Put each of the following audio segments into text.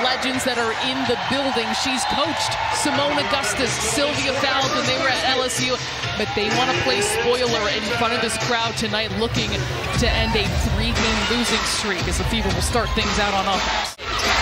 legends that are in the building. She's coached Simone Augustus, Sylvia Fowles when they were at LSU, but they want to play spoiler in front of this crowd tonight, looking to end a 3-game losing streak as the Fever will start things out on offense.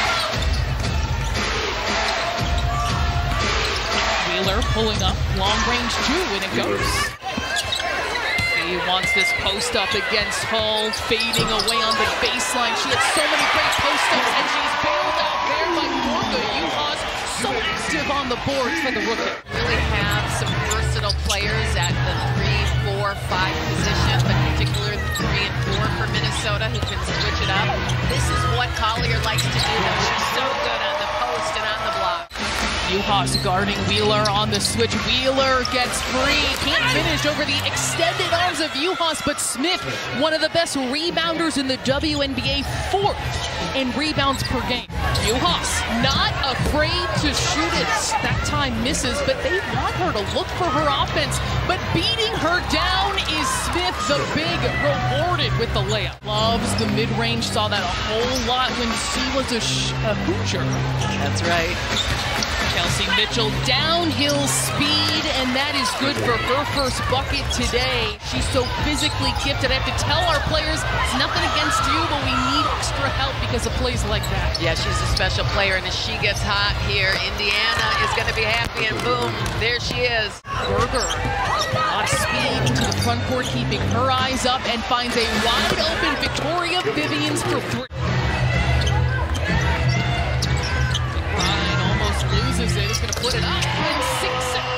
Wheeler pulling up, long range 2, and it goes. He wants this post up against Hull, fading away on the baseline. She had so many great post ups, and she's bailed out there by Morga. Utah's so active on the boards for the rookie. Really have some versatile players at the 3, 4, 5 position, but particularly the 3 and 4 for Minnesota who can switch it up. This is what Collier likes to do, though. She's so good on the post and on the block. Juhas guarding Wheeler on the switch. Wheeler gets free. Can't finish over the extended arms of Juhas, but Smith, one of the best rebounders in the WNBA, 4th in rebounds per game. Juhas not afraid to shoot it. That time misses, but they want her to look for her offense. But beating her down is Smith, the big, rewarded with the layup. Loves the mid-range, saw that a whole lot when she was a Hoosier. That's right. Kelsey Mitchell, downhill speed, and that is good for her first bucket today. She's so physically gifted. I have to tell our players, it's nothing against you, but we need extra help because of plays like that. Yeah, she's a special player, and as she gets hot here, Indiana is going to be happy, and boom, there she is. Berger, a lot of speed into the front court, keeping her eyes up, and finds a wide-open Victoria Vivians for 3. Loses it, is going to put it up and sinks it.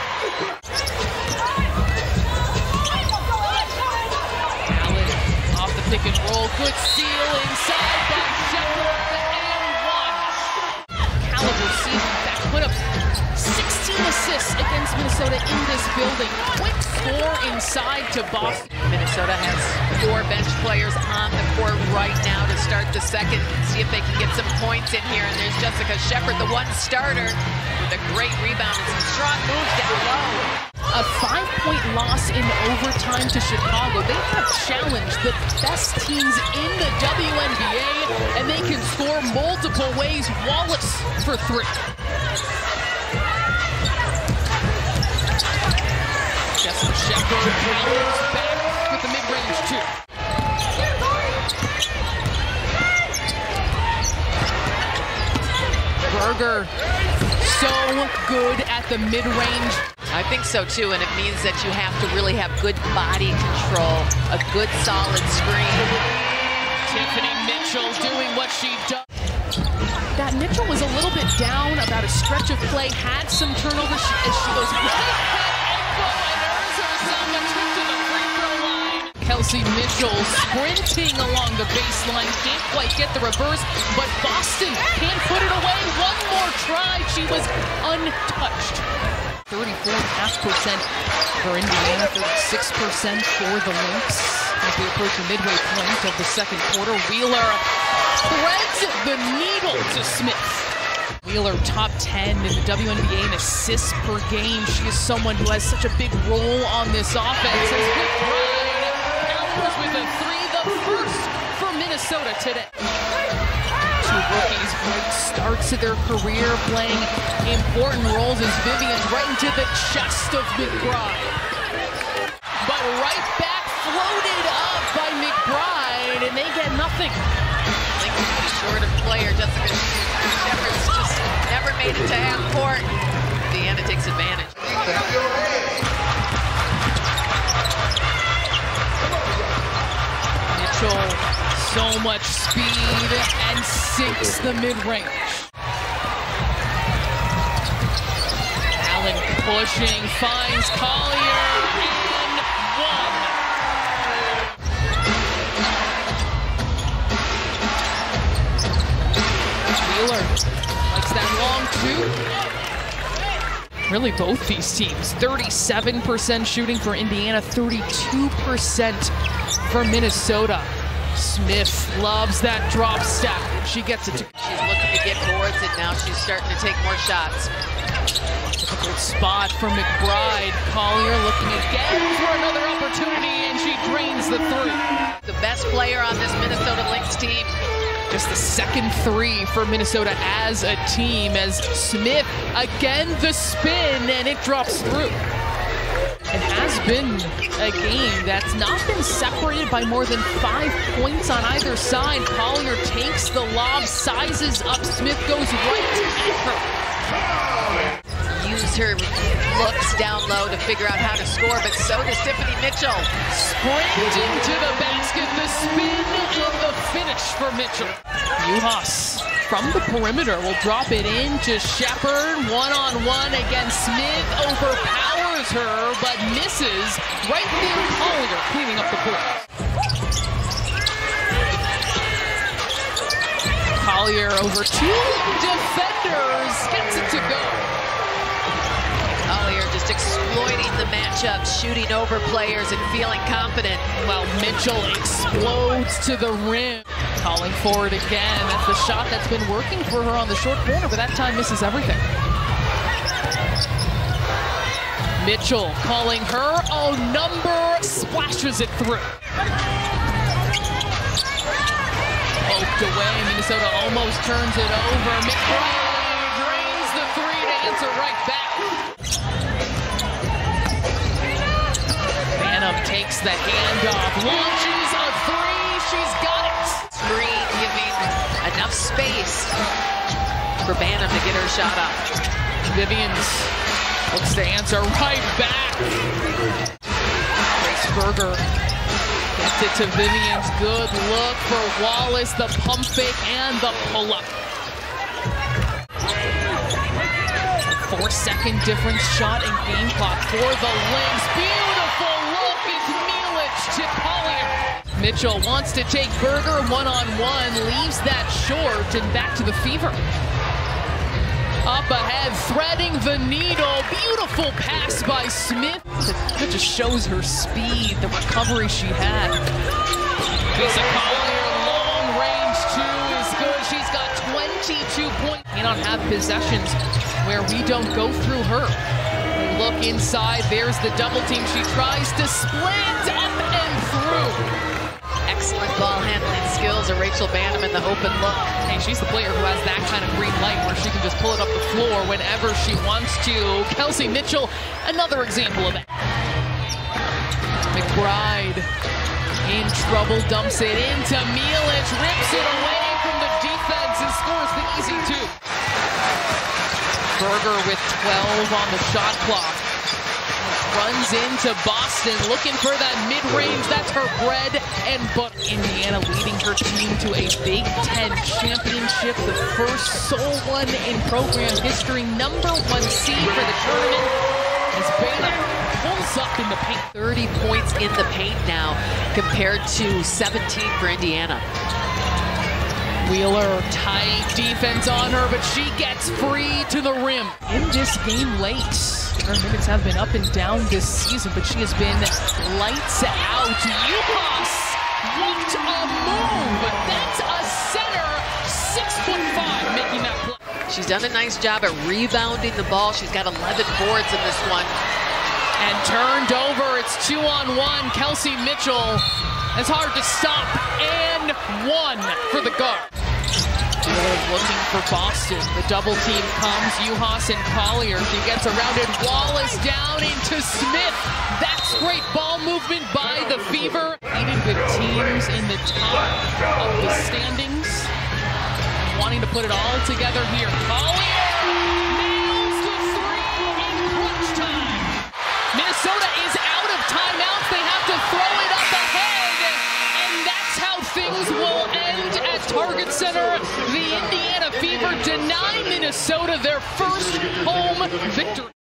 Allen off the pick and roll, good steal inside by Shepard and 1. Caliber season back, put up 16 assists against Minnesota in this building. Quick score inside to Boston. Minnesota has 4 bench players on the court right now to start the second. See if they can get some points in here. And there's Jessica Shepard, the 1 starter, with a great rebound and some strong moves down low. A 5-point loss in overtime to Chicago. They have challenged the best teams in the WNBA, and they can score multiple ways. Wallace for 3. Jessica Shepard powers back with the mid-range 2. Berger, so good at the mid-range. I think so too, and it means that you have to really have good body control, a good solid screen. Tiffany Mitchell doing what she does. That Mitchell was a little bit down about a stretch of play, had some turnovers as she goes right. Kelsey Mitchell sprinting along the baseline, can't quite get the reverse, but Boston can't put it away. One more try, she was untouched. 34.5% for Indiana, 36% for the Lynx. As we approach the midway point of the second quarter, Wheeler threads the needle to Smith. Wheeler top 10 in the WNBA in assists per game. She is someone who has such a big role on this offense. With a 3, the first for Minnesota today. 2 rookies, great starts to their career, playing important roles as Vivians right into the chest of McBride. But right back floated up by McBride, and they get nothing. I think it's a short of player. Jessica Shepard's just never made it to half court. Indiana takes advantage. So much speed and sinks the mid-range. Allen pushing, finds Collier and 1. Wheeler likes that long 2. Really both these teams, 37% shooting for Indiana, 32% for Minnesota. Smith loves that drop step. She gets it. She's looking to get towards it now. She's starting to take more shots. Difficult spot for McBride. Collier looking again for another opportunity, and she drains the 3. The best player on this Minnesota Lynx team Just the second three for Minnesota as a team, as Smith, again the spin, and it drops through. It has been a game that's not been separated by more than 5 points on either side. Collier takes the lob, sizes up, Smith goes right at her. Use her looks down low to figure out how to score, but so does Tiffany Mitchell. Sprinting to the basket, the spin and the finish for Mitchell. Juhas from the perimeter will drop it in to Shepard, one-on-one against Smith, overpowers her, but misses. Right there, Collier cleaning up the court. Collier over 2 defenders, gets it to go. Collier just exploiting the matchup, shooting over players and feeling confident. While Mitchell explodes to the rim. Calling for it again. That's the shot that's been working for her on the short corner, but that time misses everything. Mitchell calling her. Oh, number splashes it through. Poked away. Minnesota almost turns it over. McBride drains the three to answer right back. Banham takes the handoff. Launches a three. She's got it. Green giving enough space for Banham to get her shot up. Vivians looks to answer right back. Grace Berger gets it to Vivians. Good look for Wallace. The pump fake and the pull-up. 4-second difference shot in game clock for the Lynx. Beautiful look as Mielich to Collier. Mitchell wants to take Berger one-on-one, leaves that short, and back to the Fever. Up ahead, threading the needle. Beautiful pass by Smith. That just shows her speed, the recovery she had. Lisa Collier, long range two is good. She's got 22 points. We don't have possessions where we don't go through her. We look inside, there's the double team. She tries to split up and through. Excellent ball handling skills of Rachel Banham in the open look. Hey, she's the player who has that kind of green light where she can just pull it up the floor whenever she wants to. Kelsey Mitchell, another example of that. McBride in trouble, dumps it into Mielich, rips it away from the defense and scores the easy two. Berger with 12 on the shot clock. Runs into Boston, looking for that mid-range. That's her bread and butter. Indiana leading her team to a Big Ten championship, the first sole one in program history. Number 1 seed for the tournament as Banham pulls up in the paint. 30 points in the paint now compared to 17 for Indiana. Wheeler, tight defense on her, but she gets free to the rim. In this game late. Her minutes have been up and down this season, but she has been lights out. Juhas, what a move! That's a center, 6'5", making that play. She's done a nice job at rebounding the ball. She's got 11 boards in this one. And turned over, it's 2-on-1. Kelsey Mitchell, it's hard to stop, and 1 for the guard. Looking for Boston. The double team comes. Juhas and Collier. She gets around it. Wallace down into Smith. That's great ball movement by the Fever. Beating good teams in the top of the standings. Wanting to put it all together here. Collier nails the three in crunch time. Minnesota is out of timeouts. They have to throw it up ahead. And that's how things will end at Target Center. The Indiana Fever deny Minnesota their first home victory.